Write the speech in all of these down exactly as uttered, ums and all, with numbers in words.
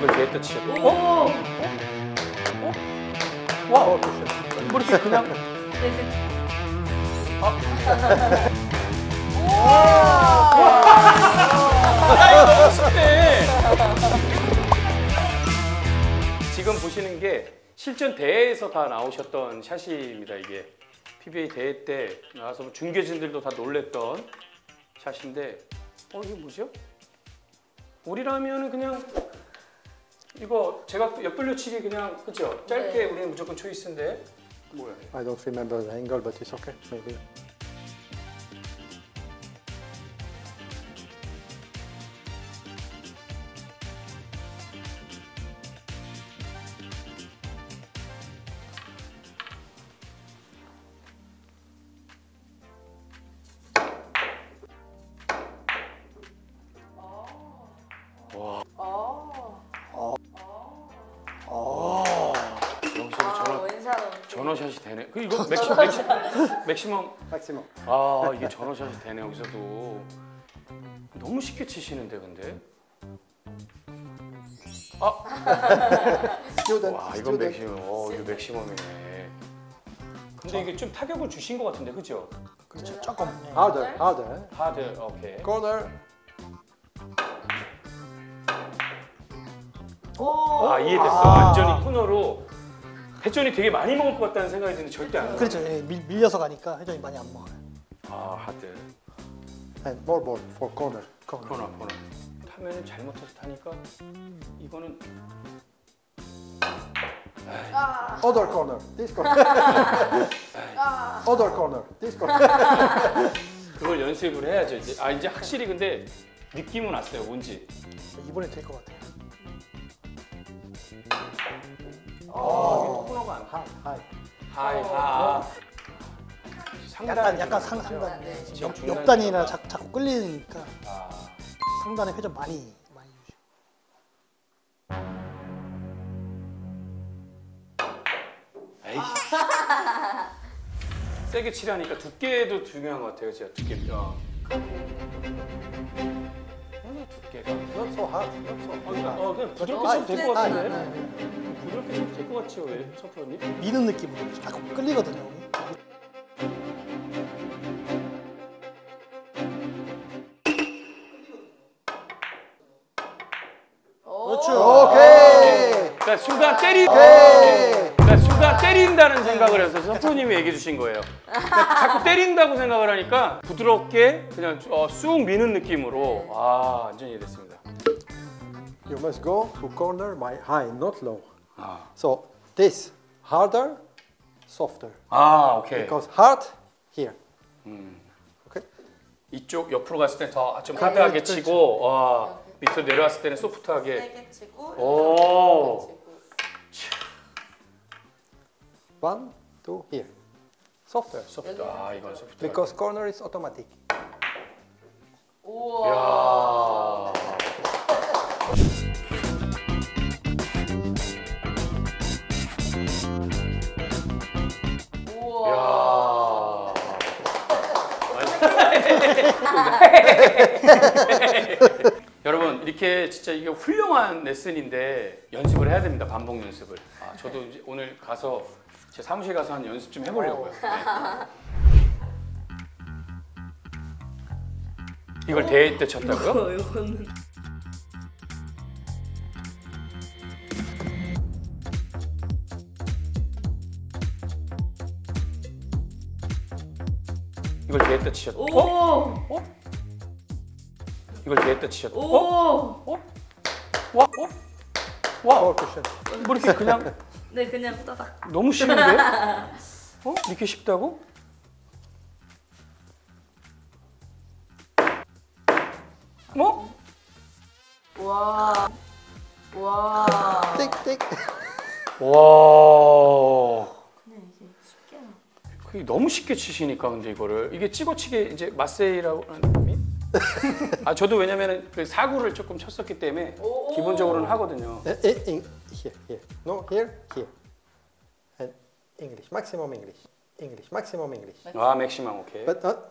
이걸 개했다 치셨. 오. 어? 어? 와, 뭐 이렇게 그냥. 아. 야, 이거 너무 쉽네. 지금 보시는 게 실전 대회에서 다 나오셨던 샷입니다. 이게 피비에이 대회 때 나와서 중계진들도 다 놀랬던 샷인데, 어 이게 뭐죠? 우리라면은 그냥 이거 제가 옆돌려치기 그냥 그죠? 짧게 네. 우리는 무조건 초이스인데 뭐야? I don't remember the angle, but it's okay. Maybe. 전어샷이 되네. 그 이거 맥시, 맥시, 맥시멈. 맥시멈. 아 이게 전어샷이 되네 여기서도. 너무 쉽게 치시는데 근데. 아. 와 이건 맥시멈. 어 이거 맥시멈이네. 근데 이게 좀 타격을 주신 것 같은데 그죠? 그렇죠. 조금. Harder, harder. 하드. 오케이. Corner. 오. 아 이해됐어. 아. 완전히 코너로. 회전이 되게 많이 먹을 것 같다는 생각이 드는데 절대 안 그렇죠. 예, 밀, 밀려서 가니까 회전이 많이 안 먹어요. 아 하드. And more ball for corner. 코너 코너. 타면은 잘못해서 타니까 이거는. 아. Other corner. This corner. 아. Other corner. This corner. 그걸 연습을 해야죠 이제. 아 이제 확실히 근데 느낌은 왔어요 뭔지. 이번에 될 것 같아요. 아, 코너가 안 하이, 하이. 하이 하. 약간 약간 상, 상단. 네. 지금 옆, 중간 옆단이나 자, 자꾸 끌리니까 아. 상단에 회전 많이 많이 주죠. 에이. 세게 치라니까 두께도 중요한 것 같아요, 진짜 두께. 어. 두께가. Not so hard. Not so hard. 어, 그냥 부드럽게 치면 될 것 같은데. 부드럽게 치면 될 것 같지요, 왜, 서프로님? 미는 느낌으로 자꾸 끌리거든요. 그렇죠. 오케이. 그러니까 순간 때리. 오케이. 그러니까 순간 때린다는 생각을 해서 서프로님이 얘기해 주신 거예요. 그러니까 자꾸 때린다고 생각을 하니까 부드럽게 그냥 어, 쑥 미는 느낌으로. 아, 완전히 이해됐습니다. You must go to corner by high, not low. 아, So this harder, softer. 아 오케이. Because hard here. 음. Okay. 이쪽 옆으로 갔을 때 더 좀 하드하게 네, 치고 와, 밑으로 내려왔을 때는 소프트하게. 세게 치고. 오. One, two, here. Softer. 소프트. 아, 이건 소프트. Because corner is automatic. 우와. 야. 우와. 여러분 이렇게 진짜 이게 훌륭한 레슨인데 연습을 해야 됩니다. 반복 연습을. 아, 저도 이제 오늘 가서 제 사무실 가서 한 연습 좀 해보려고요. 네. 이걸 대회 때 쳤다고요? 이거는. 이걸 대회 때 치셨. 오. 어? 어? 이걸 대회 때 치셨. 오. 어? 어? 와? 어? 와? Four cushion. 뭐 이렇게 그냥 네, 그냥 후다닥. 너무 쉬운데? 어? 이렇게 쉽다고? 뭐? 와. 와. Tick, tick. 와. 그냥 이게 쉽게. 그게 너무 쉽게 치시니까 근데 이거를 이게 찍어치기 이제 마세이라고 하는 놈이? 아 저도 왜냐면은 그 사구를 조금 쳤었기 때문에 오. 기본적으로는 하거든요. Uh, in, in, here, here. No, here, here. And English, maximum English. English, maximum English. 아 맥시멈 오케이. But not.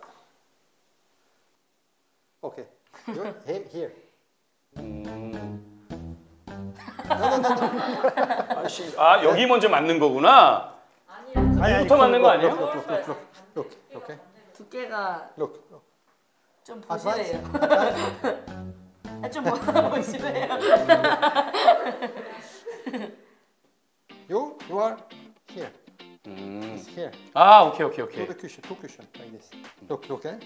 Okay. You, him here. 음. 아 여기 먼저 맞는 거구나. 아니, 아니, 부터 맞는 거 아니에요? Look, look, look, look, look, okay? 두께가 Look, look. 좀 Advance, 보시래요. advance. 아, 좀 뭐- 보시래요. You, you are here. 음. It's here. 아 오케이 오케이 To 오케이. the cushion, to cushion, like this. Look, look, eh?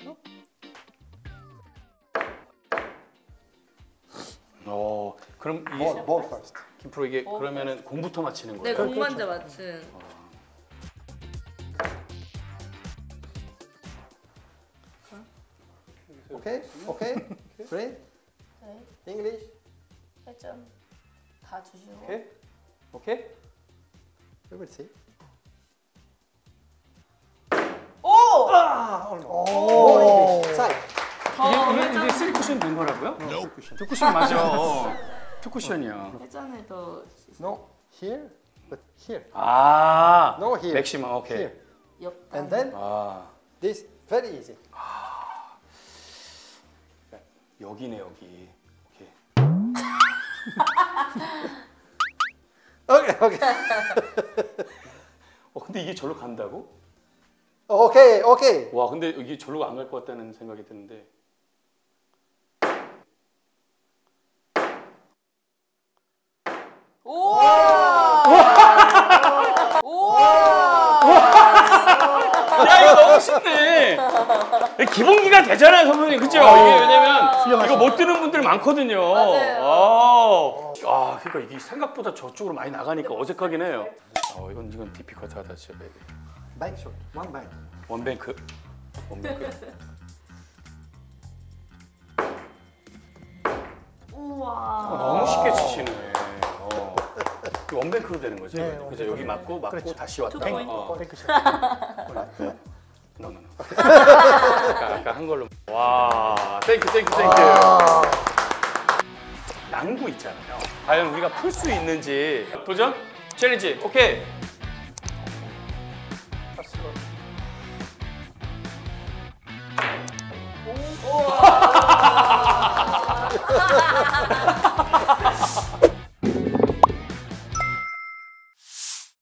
어 그럼 이 Ball, ball first. 김프로 이게 그러면은 공부터 맞히는 네, 거예요? 공 먼저 맞춘. Okay, okay. Three. 네, English. 일 점 다 주시고. 오케이 오케이. We will see. 오! Ah, almost. 오. More English. Side. 이게 이게, 이게 쓰리 쿠션 된 거라고요? No. Two cushion. 투 쿠션 맞아. 어, 투 쿠션이야. 회전에도 No, here, but here. 아 No, here. 맥시멈 오케이. Here. 옆단. And then 아 this, very easy. 여기네 여기. 오케이. Okay, okay. 어 근데 이게 절로 간다고? Okay, okay. 와 근데 이게 절로 안 갈 것 같다는 생각이 드는데. 오! 야 이거 너무 쉽네. 기본기가 되잖아요 선배님 그죠? 이게 왜냐면 이거 못 드는 분들 많거든요. 맞아요. 아, 아 그러니까 이게 생각보다 저쪽으로 많이 나가니까 어색하긴 해요. 어 이건 이건 디피컬트하다 진짜. Bank shot, one bank. 원뱅크. 원뱅크. 우와. 너무 쉽게 치시네. 어. 이 원뱅크로 되는 거죠. 네, 그죠? 원뱅크. 여기 맞고 맞고 그렇죠. 다시 왔다. 투 포인트. 어. 뱅크샷. 노노노. 아까, 아까 한 걸로. 와, 땡큐 땡큐 땡큐. 난구 있잖아요. 과연 우리가 풀 수 있는지. 도전? 챌린지. 오케이.